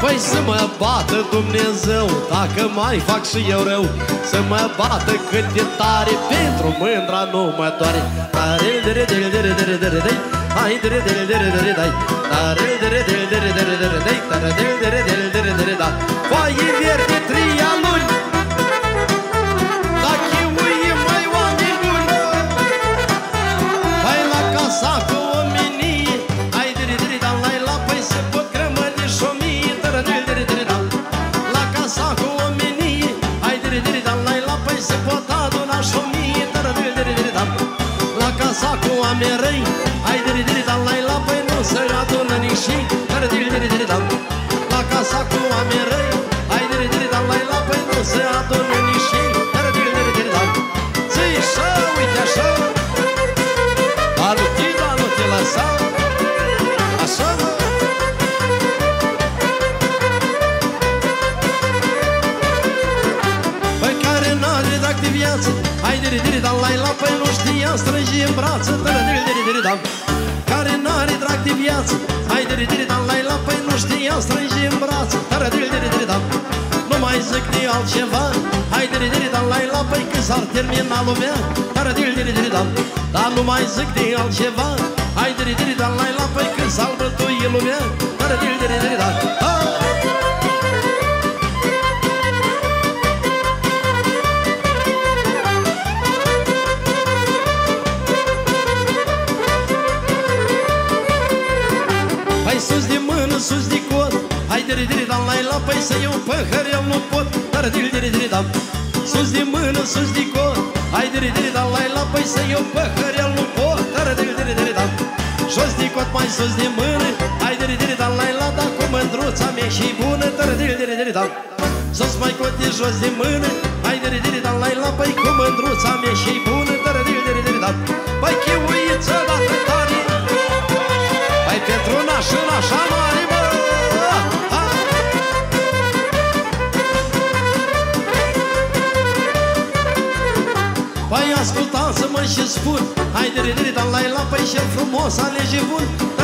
Păi să mă bată Dumnezeu dacă mai fac și eu rău, să mă bată cât de tare, pentru mândra nu mă doare. Foaie verde 3 luni, dacă chiuim mai oameni buni. Hai la casa cu omenie, hai diri-diri-da, la păi se pot grămădi și 1000. La casa cu omenie, hai diri-diri-da, la păi se pot aduna și 1000. La casa cu amerei, hai diri-diri-da, la păi nu se adună nici. La casa cu amerei, hai diri-diri-da, la păi nu se adună nici. Zi și uite așa, dar nu te lăsa, așa mă. Păi care n-are drac de viață, hai diri-diri-da, la păi nu știa strânge în brață. Care n-are drac de viață, hai diri-diri-da, la păi nu știa strânge în brață. Nu mai zic de altceva, hai diri-diri-da, la păi că s-ar termina lumea. Dar nu mai zic de altceva, hai diri-diri-da, la păi că s-ar bătui lumea. Hai sus de mână, sus de cot, hai diri-diri-da, la păi să iau păhărel nu pot. Sus de mână, sus de cot, hai diri-diri-da, la păi să iau păhărel nu pot. Jos de cot, mai sus de mână, hai diri-diri-da, da cu mândruța mea și bună. Sus mai cot de jos de mână, hai diri-diri-da, la păi cu mândruța mea și bună. Păi chiuiță dată tare, păi pentru nașul așa mare, bă. Păi ascultați-mă și spun, hai diri-diri-da, la păi și frumos alege bun.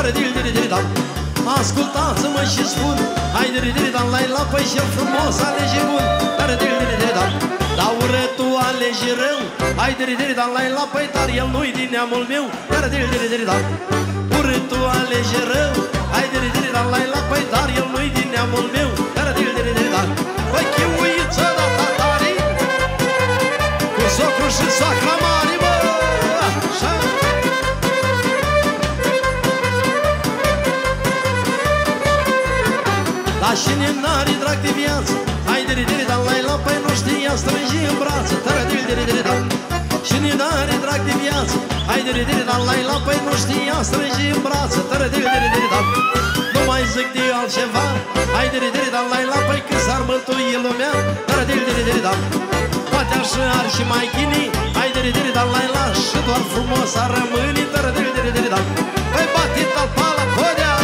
Ascultați-mă și spun, hai diri-diri-da, la păi și frumos alege bun. Dar urâtul alege rău, hai diri-diri-da, la păi, dar el nu-i din neamul meu. Urâtul alege rău, hai diri-diri-da, la păi, dar el nu-i din neamul meu. Păi chiuiță data tare, cu socru și soacra mare, bă. Așa. Dar cine n-are drag de viață, hai diri-diri-da, la păi nu știa strânge în brață. Cine n-are drag de viață, hai diri-diri-da, la păi nu știa strânge în brață. Nu mai zic de altceva, hai diri-diri-da, la păi că s-ar mântui lumea. Poate așa ar și mai chini, hai diri-diri-da, la și doar frumos ar rămâne. Păi bate talpa la podea,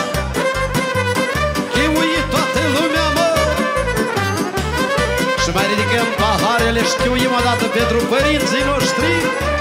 chiuie toată lumea, mă. Și mai ridicăm paharele, știuim odată pentru părinții noștri.